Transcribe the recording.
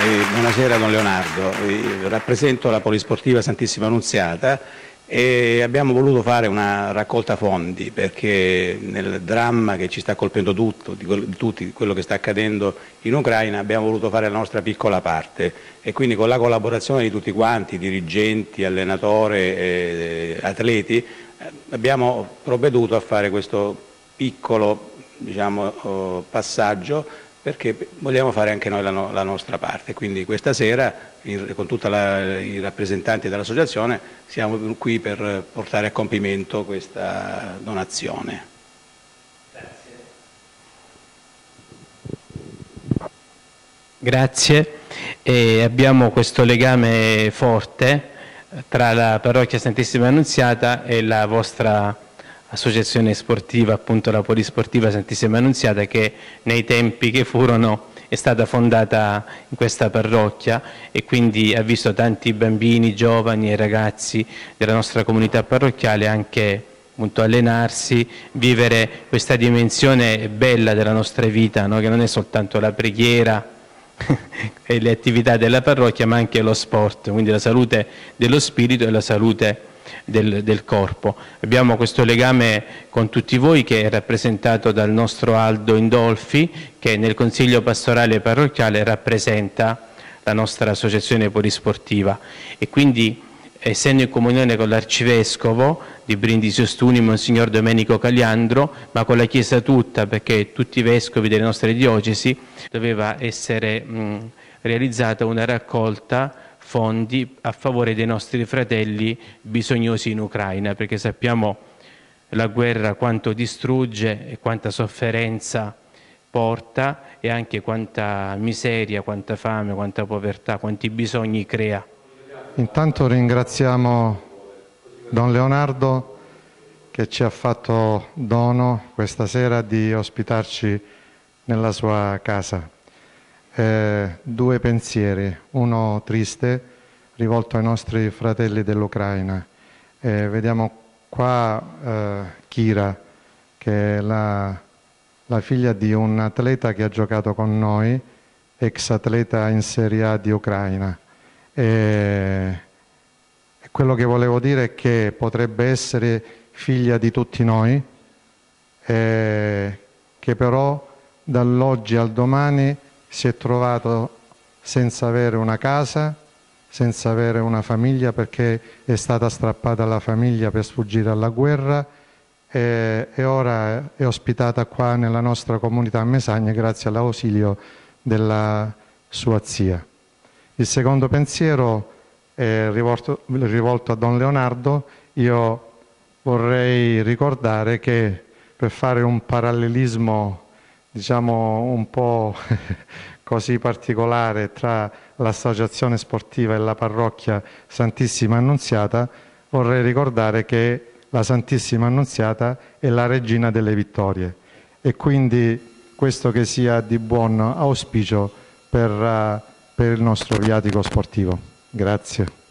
Buonasera Don Leonardo, rappresento la Polisportiva Santissima Annunziata e abbiamo voluto fare una raccolta fondi perché nel dramma che ci sta colpendo tutti, quello che sta accadendo in Ucraina, abbiamo voluto fare la nostra piccola parte e quindi con la collaborazione di tutti quanti, dirigenti, allenatori, atleti, abbiamo provveduto a fare questo piccolo passaggio perché vogliamo fare anche noi la nostra parte. Quindi questa sera, con tutti i rappresentanti dell'associazione, siamo qui per portare a compimento questa donazione. Grazie. Abbiamo questo legame forte tra la Parrocchia Santissima Annunziata e la vostra associazione sportiva, appunto la Polisportiva Santissima Annunziata, che nei tempi che furono è stata fondata in questa parrocchia e quindi ha visto tanti bambini, giovani e ragazzi della nostra comunità parrocchiale anche appunto allenarsi, vivere questa dimensione bella della nostra vita, no? Che non è soltanto la preghiera e le attività della parrocchia, ma anche lo sport, quindi la salute dello spirito e la salute del corpo. Abbiamo questo legame con tutti voi che è rappresentato dal nostro Aldo Indolfi, che nel Consiglio Pastorale Parrocchiale rappresenta la nostra associazione polisportiva e quindi, essendo in comunione con l'Arcivescovo di Brindisi Ostuni, Monsignor Domenico Caliandro, ma con la Chiesa tutta, perché tutti i vescovi delle nostre diocesi, doveva essere realizzata una raccolta fondi a favore dei nostri fratelli bisognosi in Ucraina, perché sappiamo la guerra quanto distrugge e quanta sofferenza porta e anche quanta miseria, quanta fame, quanta povertà, quanti bisogni crea. Intanto ringraziamo Don Leonardo che ci ha fatto dono questa sera di ospitarci nella sua casa. Due pensieri, uno triste rivolto ai nostri fratelli dell'Ucraina. Vediamo qua Kira, che è la figlia di un atleta che ha giocato con noi, ex atleta in Serie A di Ucraina. Quello che volevo dire è che potrebbe essere figlia di tutti noi, che però dall'oggi al domani si è trovato senza avere una casa, senza avere una famiglia, perché è stata strappata alla famiglia per sfuggire alla guerra e ora è ospitata qua nella nostra comunità a Mesagne grazie all'ausilio della sua zia. Il secondo pensiero è rivolto a Don Leonardo. Io vorrei ricordare che, per fare un parallelismo diciamo un po' così particolare tra l'associazione sportiva e la parrocchia Santissima Annunziata, vorrei ricordare che la Santissima Annunziata è la regina delle vittorie e quindi questo che sia di buon auspicio per il nostro viatico sportivo. Grazie.